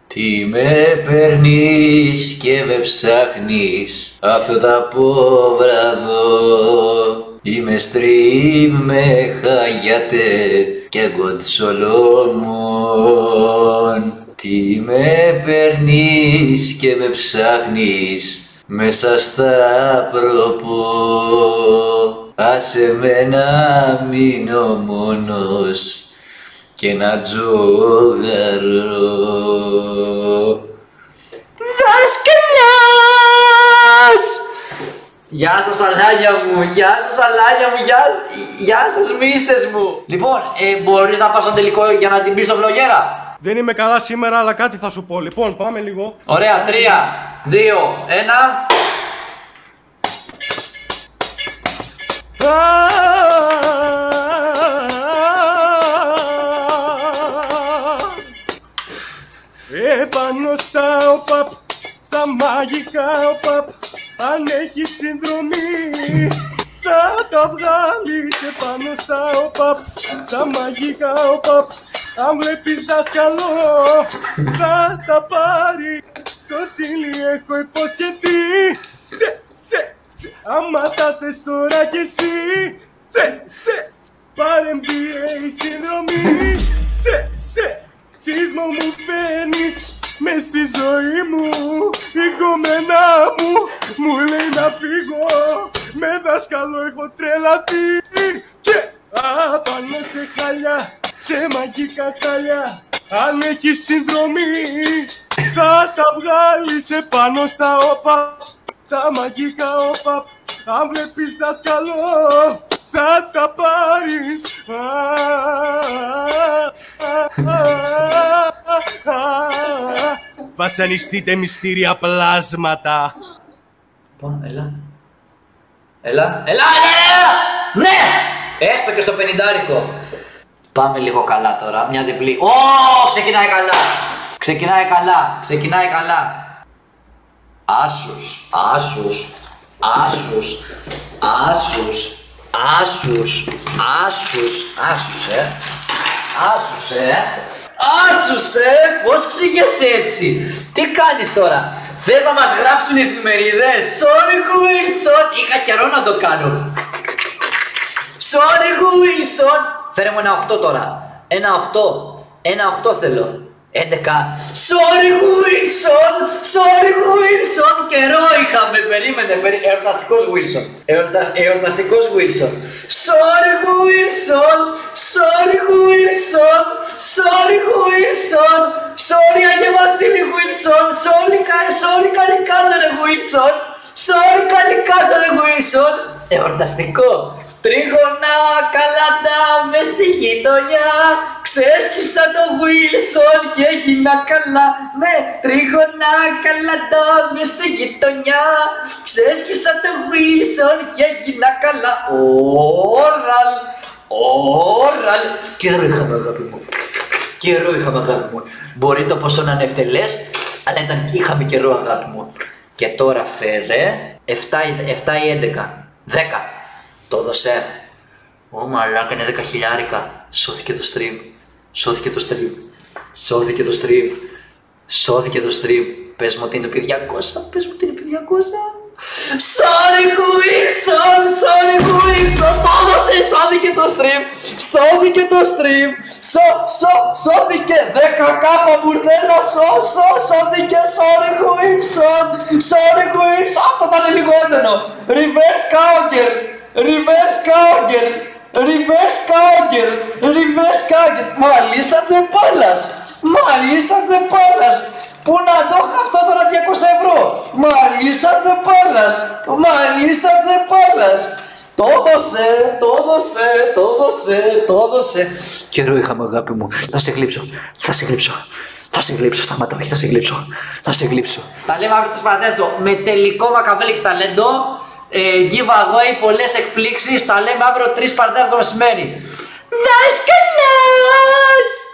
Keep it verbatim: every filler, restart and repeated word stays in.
Τι με παίρνεις και με ψάχνεις αυτό το απόβραδο. Είμαι stream με χαγιάτε και κονσολόμων. Τι με παίρνεις και με ψάχνεις μέσα στα προπό. Άσε με να μείνω μόνος και να τζογαρώ. Δάσκαλας! Γεια σας αλάνια μου, γεια σας αλάνια μου, γεια, γεια σας μίστες μου. Λοιπόν, ε, μπορείς να πας στο τελικό για να την πεις στο βλογέρα? Δεν είμαι καλά σήμερα, αλλά κάτι θα σου πω. Λοιπόν, πάμε λίγο. Ωραία, τρία, δύο, ένα. Επάνω στα οπαπ, στα μαγικά οπαπ, αν έχει συνδρομή θα τα βγάλεις. Επάνω στα οπαπ, στα μαγικά οπαπ, αν βλέπεις δάσκαλο θα τα πάρει. Στο τσίλι έχω υποσχεθεί, τσε, τσε, τσε. Άμα τα θες τώρα κι εσύ, τσε, τσε, πάρε εμ μπι έι συνδρομή, τσε, τσε. Τσίσμο μου φαίνεις μες στη ζωή μου, η κομμένα μου μου λέει να φύγω. Με δάσκαλο έχω τρελαθεί και απάνω σε χαλιά, σε μαγικά χαλιά. Αν έχεις συνδρομή θα τα βγάλεις επάνω στα όπα, τα μαγικά όπα. Αν βλέπεις δάσκαλο θα τα πάρεις. Βασανιστείτε μυστήρια πλάσματα. Λοιπόν, έλα. Έλα, έλα, έλα, έλα! Ναι! Έστω και στο πενηντάρικο. Πάμε λίγο καλά τώρα, μια διπλή. Ω, ξεκινάει καλά. Ξεκινάει καλά, ξεκινάει καλά. Άσους, άσους, άσους, άσους, άσους, άσους, άσους, ε. Άσους, ε. Άσους, ε. Πώς ξηγέσαι έτσι? Τι κάνεις τώρα? Θες να μας γράψουν οι εφημερίδες? Sorry Wilson. Είχα καιρό να το κάνω. Sorry Wilson. Φέρε μου ένα οχτώ τώρα. Ένα οχτώ. Ένα οχτώ θέλω. έντεκα. Sorry Wilson. Sorry Wilson. Καιρό είχαμε. Περίμενε. Περί... Εορταστικός Wilson. Εορτα... Εορταστικός Wilson. Sorry Wilson. Sorry Wilson. Sorry Wilson. Sorry Άγιε Βασίλη Wilson. Sorry, sorry Καλικάζαρε Wilson. Sorry Καλικάζαρε Wilson. Εορταστικό. Τρίγωνα καλάτα μες στη γειτονιά. Ξέσκισα το Wilson και έγινα καλά. Ναι, τρίγωνα καλάτα μες στη γειτονιά. Ξέσκισα το Wilson και έγινα καλά. Ωραλ, ωραλ. Καιρό είχαμε αγάπη μου. Καιρό είχαμε αγάπη μου. Μπορεί το ποσό να είναι ευτελές, αλλά ήταν, είχαμε καιρό αγάπη μου. Και τώρα φέρε επτά ή έντεκα. δέκα. Το δώσε. Ω μαλάκα, είναι δέκα χιλιάρικα. Σώθηκε το stream. Σώθηκε το stream. Σώθηκε το stream. Σώθηκε το stream. Πες μου ότι είναι επί διακόσια. Πες μου ότι είναι επί διακόσια. Sorry Wilson. Sorry Wilson. Το δώσε. Σώθηκε το stream. Σώθηκε το stream. Σω, σω, σώθηκε. δέκα κάπα μπουρδέλα. Σω, σω, σώθηκε. Sorry Wilson. Sorry Wilson. Αυτό θα είναι λίγο έντονο. Reverse counter. Reverse counter, reverse counter, reverse counter. Μαλίσατε πάλας, μαλίσατε πάλας. Πού να το έχω αυτό τώρα διακόσια ευρώ. Μαλίσατε πάλας, μαλίσατε πάλας. Το δώσε, το δώσε, το δώσε, το δώσε. Καιρό είχαμε αγάπη μου. Θα σε γλύψω, θα σε γλύψω. Θα σε γλύψω, σταματώ, όχι θα σε γλύψω. Θα σε γλύψω. Τα λέμε αύριο το Σπαρτέντο με τελικό Μακαβέλη ταλέντο. Ε, giveaway, πολλές εκπλήξεις. Τα λέμε αύριο τρεις Σπαρτέντο το μεσημέρι. Δάσκαλας!